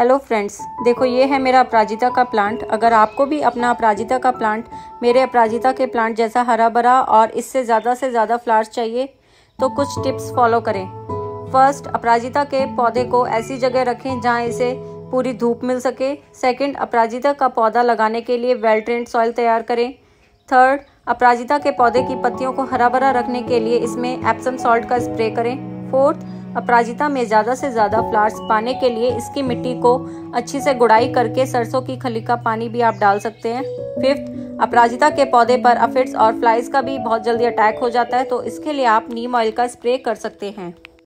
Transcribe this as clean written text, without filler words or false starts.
Hello friends, देखो ये है मेरा अपराजिता का प्लांट। अगर आपको भी अपना अपराजिता का प्लांट मेरे अपराजिता के प्लांट जैसा हरा भरा और इससे ज़्यादा से ज़्यादा फ्लावर्स चाहिए तो कुछ टिप्स फॉलो करें। फर्स्ट, अपराजिता के पौधे को ऐसी जगह रखें जहां इसे पूरी धूप मिल सके। सेकंड, अपराजिता का पौधा लगाने के लिए वेल ट्रेन्ड सॉइल तैयार करें। थर्ड, अपराजिता के पौधे की पत्तियों को हरा भरा रखने के लिए इसमें एप्सम सॉल्ट का स्प्रे करें। फोर्थ, अपराजिता में ज़्यादा से ज़्यादा फ्लावर्स पाने के लिए इसकी मिट्टी को अच्छी से गुड़ाई करके सरसों की खली का पानी भी आप डाल सकते हैं। फिफ्थ, अपराजिता के पौधे पर अफिड्स और फ्लाइज का भी बहुत जल्दी अटैक हो जाता है, तो इसके लिए आप नीम ऑयल का स्प्रे कर सकते हैं।